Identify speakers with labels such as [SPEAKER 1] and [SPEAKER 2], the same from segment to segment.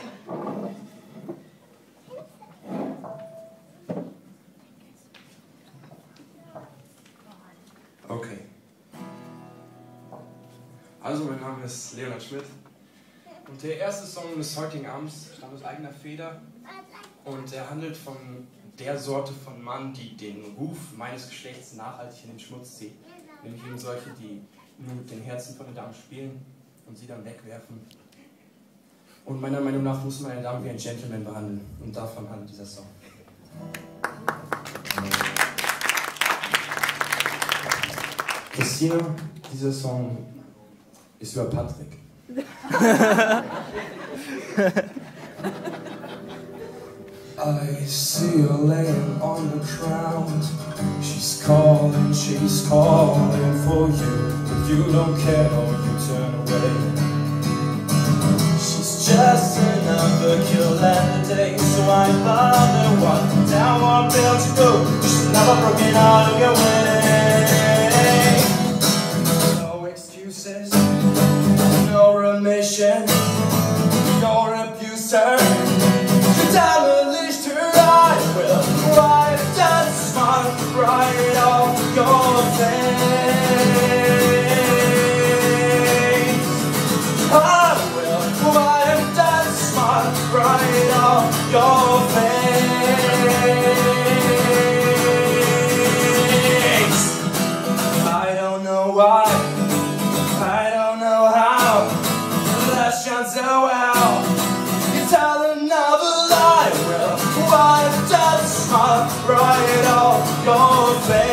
[SPEAKER 1] Okay. Also, mein Name ist Leonhard Schmidt und der erste Song des heutigen Abends stammt aus eigener Feder und er handelt von der Sorte von Mann, die den Ruf meines Geschlechts nachhaltig in den Schmutz zieht. Nämlich eben solche, die nur mit den Herzen von den Damen spielen und sie dann wegwerfen. Und meiner Meinung nach muss man eine Dame wie ein Gentleman behandeln und davon handelt dieser Song. Christina, dieser Song ist über Patrick. I see her laying on the ground. She's calling for you. But you don't care or you turn away. She's just another kill and a day. So I bother walking down one bill to go. She's never broken out of your way. No excuses, no remission. You're abuser. You demolished her. I will wipe that smile right off your face. I will wipe that smile right off your face. I don't know why, I don't know how, that shines so well. You tell another lie, well, wipe that smile right off your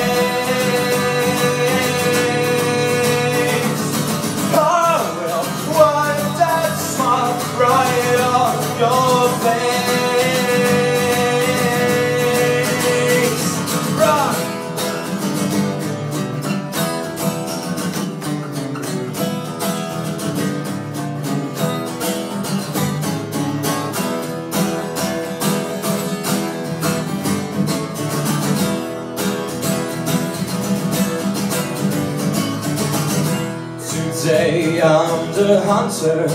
[SPEAKER 1] face. I will wipe that smile right off your face. Run! Today I'm the hunter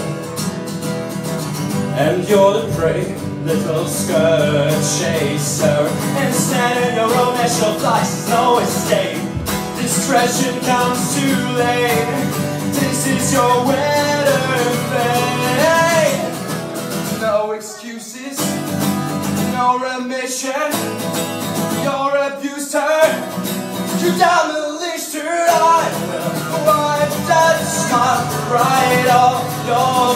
[SPEAKER 1] and you're the prey, little skirt chaser. And standing your own as your flies is no escape. Discretion comes too late. This is your winter fate. No excuses, no remission. You're abused her, you demolished her. I will wipe that smile right off your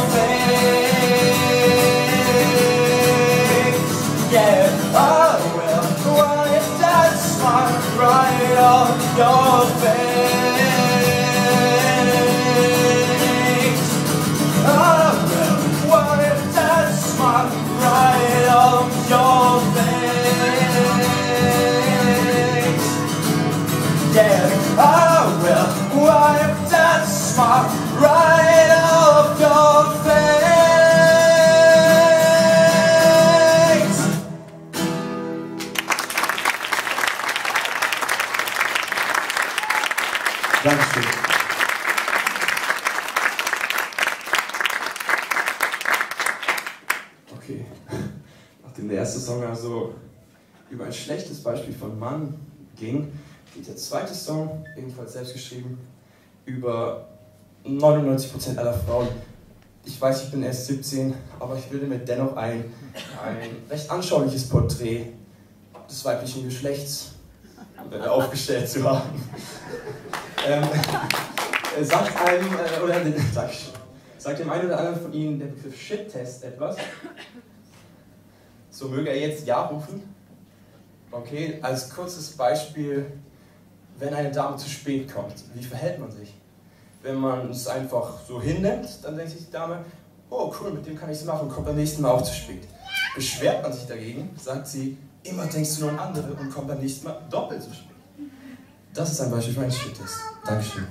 [SPEAKER 1] face. Yeah, I will wipe that smile right off your face. I will wipe that smile right off your face. Yeah, I will wipe that smile right off your face. Dankeschön. Okay, nachdem der erste Song also über ein schlechtes Beispiel von Mann ging, geht der zweite Song, ebenfalls selbst geschrieben, über 99% aller Frauen. Ich weiß, ich bin erst 17, aber ich will mir dennoch ein recht anschauliches Porträt des weiblichen Geschlechts aufgestellt zu haben. Sagt dem einen oder anderen von Ihnen der Begriff Shit-Test etwas? So möge er jetzt Ja rufen. Okay, als kurzes Beispiel, wenn eine Dame zu spät kommt, wie verhält man sich? Wenn man es einfach so hinnimmt, dann denkt sich die Dame, oh cool, mit dem kann ich es machen und kommt beim nächsten Mal auch zu spät. Beschwert man sich dagegen, sagt sie, immer denkst du nur an andere und kommt beim nächsten Mal doppelt so spät. Das ist ein Beispiel für einen Shit-Test. Dankeschön.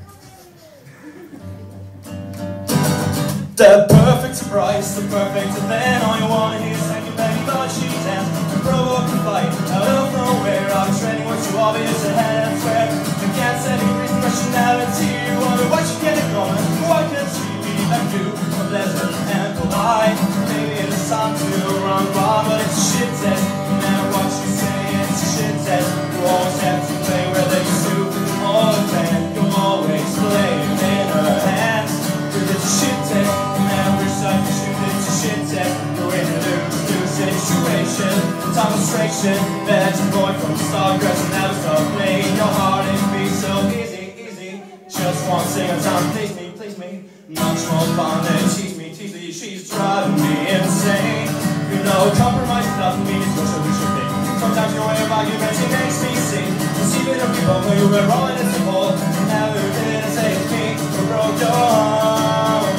[SPEAKER 1] The perfect surprise, the perfect event. All you wanna hear is thank you, baby, but she dance to provoke a fight out of nowhere. I'm training what you obvious ahead and swear. You can't set any reason rationality. You wonder what you get it going. Why can't she be like you? A pleasant and polite. Maybe it's time to run wild, but it's a shit test. No matter what you say, it's a shit test. You always have to play where they used to. All the time, you always play in her hands. Cause it's a shit test. No matter which side you shoot, it's a shit test. You're in a lose-lose situation. Demonstration that your boy from Stargrass will never stop playing your heart and be so easy, easy. Just one single time, please me. Much more fun than tease me, she's driving me insane. You know, compromise doesn't mean it's what we should be. Sometimes your way of argumenting makes me see. You see me looking for me, we're rolling into the ball. You never did take me, we broke your heart.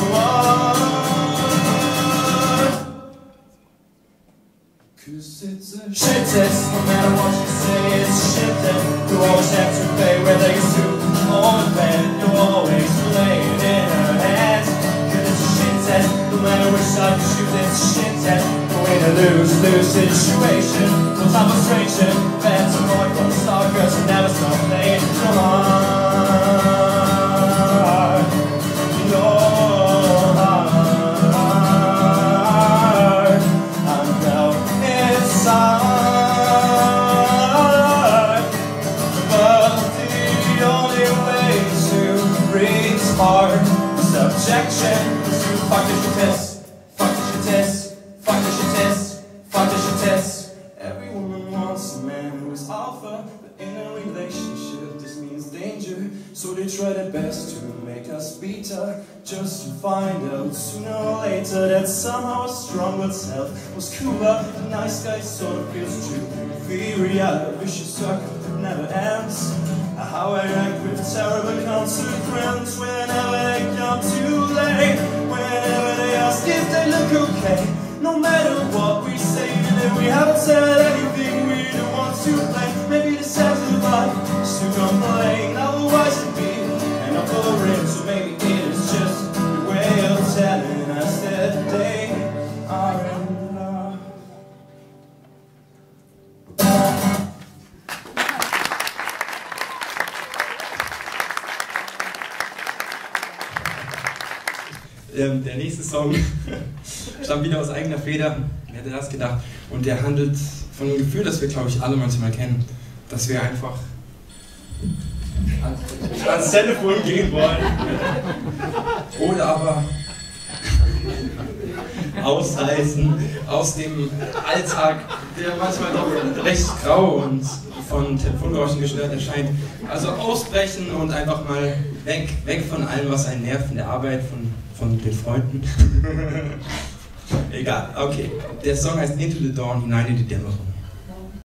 [SPEAKER 1] Cause it's a shit test, no matter what you say, it's a shit test. You always have to play where they used to. On the bed, you always play it in her hands. Cause it's a shit test, no matter which side you shoot, it's a shit test. You're in a lose-lose situation. No time for frustration. That's a boy from the start, girls who never stop playing your heart. Your heart. I know it's hard, but the only way to reach hard is objection. So fuck the shit test, fuck the shit test, fuck the shit test, fuck the shit test. Every woman wants a man who is alpha, but in a relationship this means danger. So they try their best to make us beat her, just to find out sooner or later that somehow a strong will's self was cooler. The nice guy sort of feels true. Very a vicious circle that never ends. How I act with terrible consequence whenever they come too late. Whenever they ask if they look okay, no matter what we say, that we haven't said anything we don't want to play. Maybe the sense of life is to complain, otherwise it'd be an upper rim. So maybe it is just a way of telling us that they are in love.
[SPEAKER 2] Der nächste Song stammt wieder aus eigener Feder. Wer hätte das gedacht? Und der handelt von einem Gefühl, das wir, glaube ich, alle manchmal kennen. Dass wir einfach ans Telefon gehen wollen. Oder aber ausreißen aus dem Alltag, der manchmal doch recht grau und von Telefongeräuschen gestört erscheint. Also ausbrechen und einfach mal weg von allem, was einen nervt, in der Arbeit, von den Freunden. Egal, okay. Der Song heißt Into the Dawn, hinein in die Dämmerung.